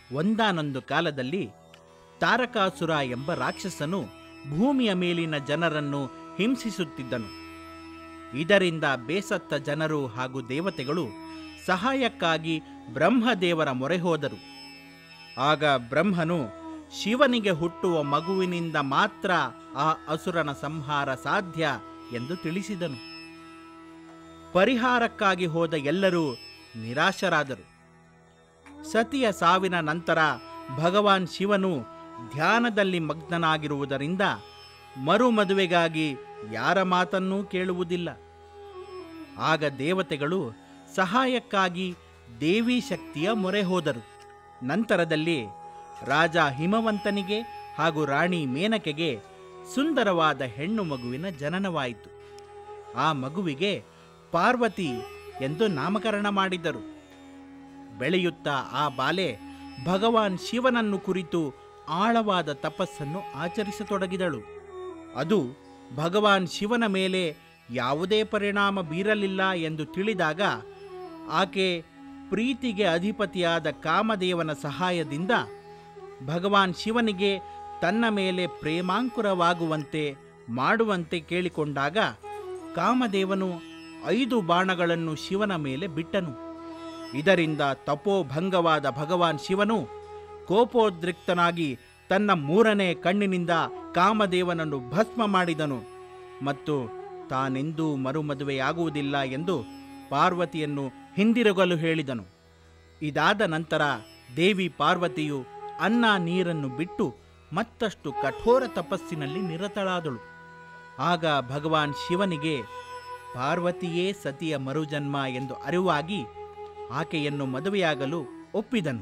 ಒಂದಾನೊಂದು ಕಾಲದಲ್ಲಿ ತಾರಕಾಸುರ ಎಂಬ ರಾಕ್ಷಸನು ಭೂಮಿಯ ಮೇಲಿನ ಜನರನ್ನು ಹಿಂಸಿಸುತ್ತಿದ್ದನು. ಇದರಿಂದ ಬೇಸತ್ತ ಜನರು ಹಾಗೂ ದೇವತೆಗಳು ಸಹಾಯಕ್ಕಾಗಿ ಬ್ರಹ್ಮದೇವರ ಮೊರೆ ಹೋದರು. ಆಗ ಬ್ರಹ್ಮನು ಶಿವನಿಗೆ ಹುಟ್ಟುವ ಮಗುವಿನಿಂದ ಮಾತ್ರ ಆ ಅಸುರನ ಸಂಹಾರ ಸಾಧ್ಯ ಎಂದು ತಿಳಿಸಿದನು. ಪರಿಹಾರಕ್ಕಾಗಿ ಹೋದ ಎಲ್ಲರೂ ನಿರಾಶರಾದರು. ಸತಿಯ ಸಾವಿನ ನಂತರ ಭಗವಾನ್ ಶಿವನು ಧ್ಯಾನದಲ್ಲಿ ಮಗ್ನನಾಗಿರುವುದರಿಂದ ಮರುಮದುವೆಗಾಗಿ ಯಾರ ಮಾತನ್ನೂ ಕೇಳುವುದಿಲ್ಲ. ಆಗ ದೇವತೆಗಳು ಸಹಾಯಕ್ಕಾಗಿ ದೇವಿ ಶಕ್ತಿಯ ಮೊರೆ ಹೋದರು. ನಂತರದಲ್ಲಿ ರಾಜ ಹಿಮವಂತನಿಗೆ ಹಾಗೂ ರಾಣಿ ಮೇನಕೆಗೆ ಸುಂದರವಾದ ಹೆಣ್ಣು ಮಗುವಿನ ಜನನವಾಯಿತು. ಆ ಮಗುವಿಗೆ ಪಾರ್ವತಿ ಎಂದು ನಾಮಕರಣ ಮಾಡಿದರು. ಬೆಳೆಯುತ್ತಾ ಆ ಬಾಲೆ ಭಗವಾನ್ ಶಿವನನ್ನು ಕುರಿತು ಆಳವಾದ ತಪಸ್ಸನ್ನು ಆಚರಿಸತೊಡಗಿದಳು. ಅದು ಭಗವಾನ್ ಶಿವನ ಮೇಲೆ ಯಾವುದೇ ಪರಿಣಾಮ ಬೀರಲಿಲ್ಲ ಎಂದು ತಿಳಿದಾಗ ಆಕೆ ಪ್ರೀತಿಗೆ ಅಧಿಪತಿಯಾದ ಕಾಮದೇವನ ಸಹಾಯದಿಂದ ಭಗವಾನ್ ಶಿವನಿಗೆ ತನ್ನ ಮೇಲೆ ಪ್ರೇಮಾಂಕುರವಾಗುವಂತೆ ಮಾಡುವಂತೆ ಕೇಳಿಕೊಂಡಾಗ ಕಾಮದೇವನು 5 ಬಾಣಗಳನ್ನು ಶಿವನ ಮೇಲೆ ಬಿಟ್ಟನು. ಇದರಿಂದ ತಪೋಭಂಗವಾದ ಭಗವಾನ್ ಶಿವನು ಕೋಪೋದ್ರಿಕ್ತನಾಗಿ ತನ್ನ 3ನೇ ಕಣ್ಣಿನಿಂದ ಕಾಮದೇವನನ್ನು ಭಸ್ಮ ಮಾಡಿದನು ಮತ್ತು ತಾನೆಂದೂ ಮರುಮದುವೆಯಾಗುವುದಿಲ್ಲ ಎಂದು ಪಾರ್ವತಿಯನ್ನು ಹಿಂದಿರುಗಲು ಹೇಳಿದನು. ಇದಾದ ನಂತರ ದೇವಿ ಪಾರ್ವತಿಯು ಅನ್ನ ನೀರನ್ನು ಬಿಟ್ಟು ಮತ್ತಷ್ಟು ಕಠೋರ ತಪಸ್ಸಿನಲ್ಲಿ ನಿರತಳಾದಳು. ಆಗ ಭಗವಾನ್ ಶಿವನಿಗೆ ಪಾರ್ವತಿಯೇ ಸತಿಯ ಮರುಜನ್ಮ ಎಂದು ಅರಿವಾಗಿ ಆಕೆಯನ್ನು ಮದುವೆಯಾಗಲು ಒಪ್ಪಿದನು.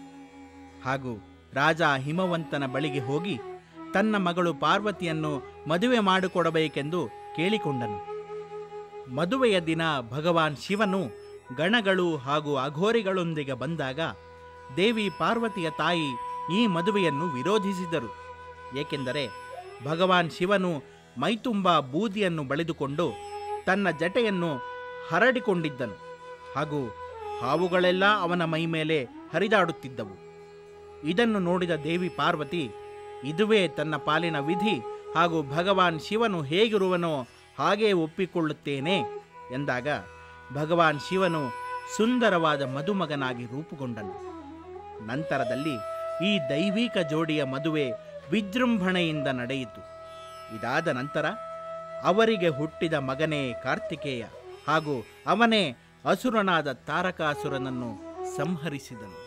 ಹಾಗೂ ರಾಜ ಹಿಮವಂತನ ಬಳಿಗೆ ಹೋಗಿ ತನ್ನ ಮಗಳು ಪಾರ್ವತಿಯನ್ನು ಮದುವೆ ಮಾಡಿಕೊಡಬೇಕೆಂದು ಕೇಳಿಕೊಂಡನು. ಮದುವೆಯ ದಿನ ಭಗವಾನ್ ಶಿವನು ಗಣಗಳು ಹಾಗೂ ಅಘೋರಿಗಳೊಂದಿಗೆ ಬಂದಾಗ ದೇವಿ ಪಾರ್ವತಿಯ ತಾಯಿ ಈ ಮದುವೆಯನ್ನು ವಿರೋಧಿಸಿದರು. ಏಕೆಂದರೆ ಭಗವಾನ್ ಶಿವನು ಮೈತುಂಬ ಬೂದಿಯನ್ನು ಬಳಿದುಕೊಂಡು ತನ್ನ ಜಟೆಯನ್ನು ಹರಡಿಕೊಂಡಿದ್ದನು ಹಾಗೂ ಹಾವುಗಳೆಲ್ಲ ಅವನ ಮೈ ಮೇಲೆ ಹರಿದಾಡುತ್ತಿದ್ದವು. ಇದನ್ನು ನೋಡಿದ ದೇವಿ ಪಾರ್ವತಿ, ಇದುವೇ ತನ್ನ ಪಾಲಿನ ವಿಧಿ ಹಾಗೂ ಭಗವಾನ್ ಶಿವನು ಹೇಗಿರುವನೋ ಹಾಗೇ ಒಪ್ಪಿಕೊಳ್ಳುತ್ತೇನೆ ಎಂದಾಗ ಭಗವಾನ್ ಶಿವನು ಸುಂದರವಾದ ಮದುಮಗನಾಗಿ ರೂಪುಗೊಂಡನು. ನಂತರದಲ್ಲಿ ಈ ದೈವಿಕ ಜೋಡಿಯ ಮದುವೆ ವಿಜೃಂಭಣೆಯಿಂದ ನಡೆಯಿತು. ಇದಾದ ನಂತರ ಅವರಿಗೆ ಹುಟ್ಟಿದ ಮಗನೇ ಕಾರ್ತಿಕೇಯ ಹಾಗೂ ಅವನೇ ಅಸುರನಾದ ತಾರಕಾಸುರನನ್ನು ಸಂಹರಿಸಿದನು.